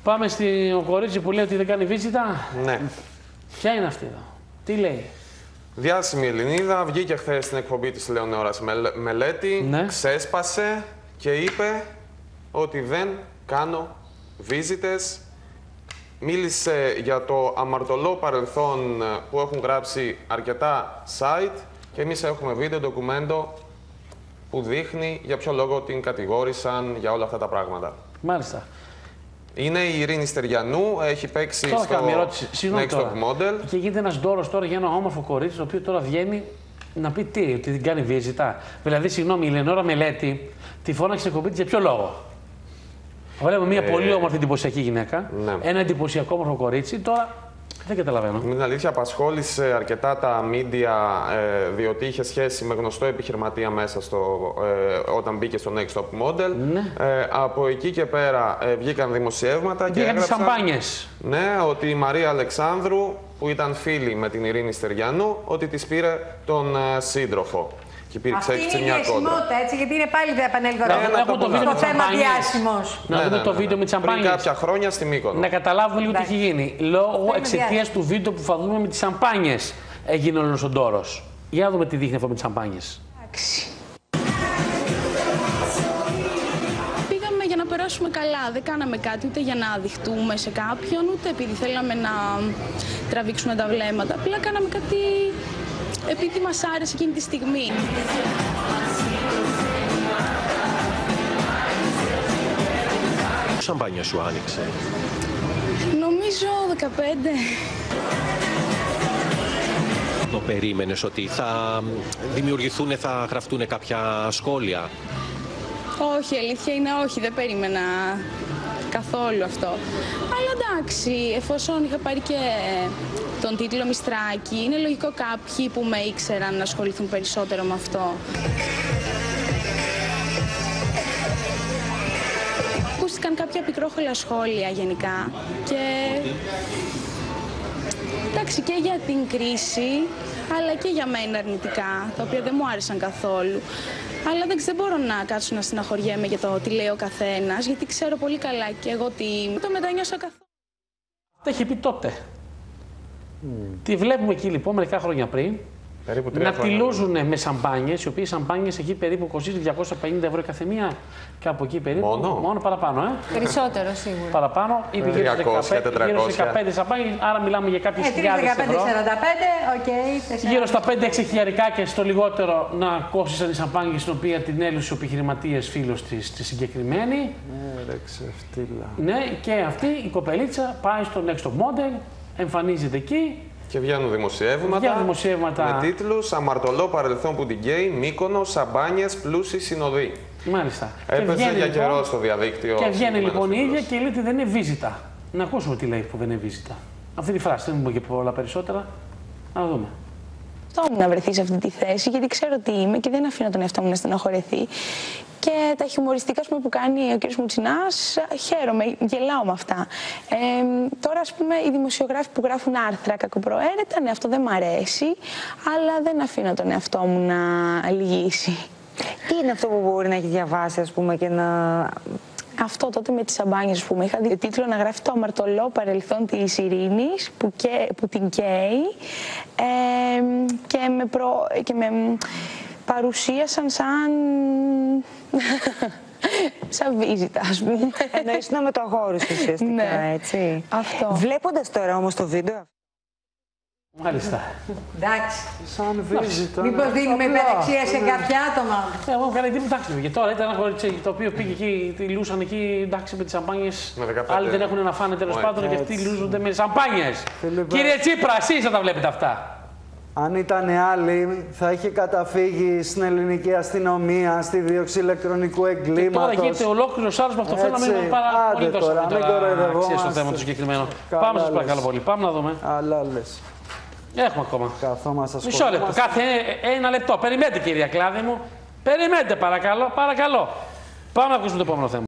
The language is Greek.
Πάμε στη κορίτσι που λέει ότι δεν κάνει βίζιτα. Ναι. Ποια είναι αυτή εδώ, τι λέει? Διάσημη Ελληνίδα, βγήκε χθες στην εκπομπή της Λεωνεώρας Μελέτη, ναι. ξέσπασε και είπε ότι δεν κάνω βίζιτες. Μίλησε για το αμαρτωλό παρελθόν που έχουν γράψει αρκετά site και εμείς έχουμε βίντεο ντοκουμέντο που δείχνει για ποιο λόγο την κατηγόρησαν για όλα αυτά τα πράγματα. Μάλιστα. Είναι η Ειρήνη Στεριανού, έχει παίξει τώρα στο Next Top Model. Και γίνεται ένας ντόρος τώρα για ένα όμορφο κορίτσι, το οποίο τώρα βγαίνει να πει τι, ότι δεν κάνει βίζιτα. Δηλαδή, συγγνώμη, η Λεωνώρα Μελέτη τη φώναξε στην εκπομπή της για ποιο λόγο? Βλέπουμε μια πολύ όμορφη εντυπωσιακή γυναίκα, ναι. Ένα εντυπωσιακό όμορφο κορίτσι, τώρα δεν καταλαβαίνω. Με την αλήθεια, απασχόλησε αρκετά τα μίντια, διότι είχε σχέση με γνωστό επιχειρηματία μέσα όταν μπήκε στο Next Top Model. Ναι. Από εκεί και πέρα βγήκαν δημοσιεύματα και έγραψαν σαμπάνιες. Ναι, ότι η Μαρία Αλεξάνδρου, που ήταν φίλη με την Ειρήνη Στεριανού, ότι της πήρε τον σύντροφο. Και αυτή είναι η διασημότητα, έτσι, γιατί είναι πάλι δεν επανέλθω στο θέμα διάσημος. Να δούμε το βίντεο με τις σαμπάνιες. Πριν κάποια χρόνια στη Μύκονο. Να καταλάβουμε λίγο τι έχει γίνει. Λόγω εξαιτίας του βίντεο που θα δούμε με τις σαμπάνιες έγινε όλος ο ντόρος. Για να δούμε τι δείχνει αυτό με τις σαμπάνιες. Πήγαμε για να περάσουμε καλά. Δεν κάναμε κάτι ούτε για να δειχτούμε σε κάποιον, ούτε επειδή θέλαμε να τραβήξουμε τα βλέμματα. Απλά κάναμε κάτι επειδή μας άρεσε εκείνη τη στιγμή. Πόσα σαμπάνια σου άνοιξε? Νομίζω 15. Το περίμενες ότι θα δημιουργηθούν, θα γραφτούν κάποια σχόλια? Όχι, αλήθεια είναι όχι, δεν περίμενα καθόλου αυτό. Αλλά εντάξει, εφόσον είχα πάρει και τον τίτλο Μιστράκη, είναι λογικό κάποιοι που με ήξεραν να ασχοληθούν περισσότερο με αυτό. Ακούστηκαν κάποια πικρόχολα σχόλια γενικά και εντάξει, και για την κρίση αλλά και για μένα αρνητικά, τα οποία δεν μου άρεσαν καθόλου. Αλλά δεν μπορώ να κάτσω να στεναχωριέμαι για το τι λέει ο καθένας, γιατί ξέρω πολύ καλά και εγώ ότι το μετανιώσα καθόλου. Το είχε πει τότε. Τη βλέπουμε εκεί λοιπόν μερικά χρόνια πριν να τυλούζουν με σαμπάνιες, οι οποίες σαμπάνιες εκεί περίπου κοστίζουν 250 ευρώ η καθεμία. Κάπου εκεί περίπου. Μόνο παραπάνω, Περισσότερο σίγουρα. Παραπάνω, είπε γύρω στις 15 σαμπάνιες, άρα μιλάμε για κάποιες χιλιάδες ευρώ. 15-45, οκ. Γύρω στα 5-6 χιλιαρικάκια στο λιγότερο να κόστησαν οι σαμπάνιες, στην οποία την έλυσε ο επιχειρηματίας φίλος της τη συγκεκριμένη. Ρε ξεφτύλα. Ναι, και αυτή η κοπελίτσα πάει στο Next Top Model, εμφανίζεται εκεί. Και βγαίνουν δημοσιεύματα με τίτλους «Αμαρτωλό παρελθόν που την καίει, Μύκονο, σαμπάνιες, πλούσιοι συνοδοί». Μάλιστα. Έπαιζε για καιρό στο διαδίκτυο. Και βγαίνει λοιπόν η ίδια και λέει ότι δεν είναι βίζιτα. Να ακούσουμε τι λέει που δεν είναι βίζιτα. Αυτή τη φράση, δεν μου πω και πολλά περισσότερα. Να δούμε. Να βρεθεί σε αυτή τη θέση, γιατί ξέρω τι είμαι και δεν αφήνω τον εαυτό μου να στεναχωρεθεί. Και τα χιουμοριστικά που κάνει ο κ. Μουτσινάς, χαίρομαι, γελάω με αυτά. Τώρα, ας πούμε, οι δημοσιογράφοι που γράφουν άρθρα κακοπροαίρετα, ναι, αυτό δεν μ' αρέσει, αλλά δεν αφήνω τον εαυτό μου να λυγίσει. Τι είναι αυτό που μπορεί να έχει διαβάσει, ας πούμε, και να... Αυτό τότε με τις σαμπάνιες, που είχα δει τίτλο να γράφει το αμαρτωλό παρελθόν της Ειρήνης που την καίει και με παρουσίασαν σαν βίζιτα, ας πούμε. Εννοείς να με το αγόρι σου ουσιαστικά, ναι, έτσι. Αυτό. Βλέποντας τώρα όμως το βίντεο... Μάλιστα. Εντάξει. Σαν βίζιτα. Μήπως δίνουμε υπεραξία σε κάποια άτομα. Εγώ μου έκανε τίποτα, εντάξει. Και τώρα ήταν ένα κορίτσι το οποίο πήγε εκεί, τη λούσαν εκεί, εντάξει, με τις σαμπάνιες. Άλλοι δεν έχουν να φάνε τέλος πάντων και αυτοί λούζονται με σαμπάνιες. Κύριε Τσίπρα, εσείς θα τα βλέπετε αυτά. Αν ήταν άλλοι, θα είχε καταφύγει στην ελληνική αστυνομία, στη δίωξη ηλεκτρονικού εγκλήματος. Και τώρα γίνεται ολόκληρος άλλος με αυτό. Θέλω να μην πάρα πολύ αξία στο θέμα του συγκεκριμένου. Πάμε σας παρακαλώ πολύ. Πάμε να δούμε. Αλλά λες. Έχουμε ακόμα. Καθόμαστε. Μισό λεπτό. Κάθε ένα λεπτό. Περιμένετε, κυρία Κλάδη μου. Περιμένετε, παρακαλώ. Πάμε να ακούσουμε το επόμενο θέμα.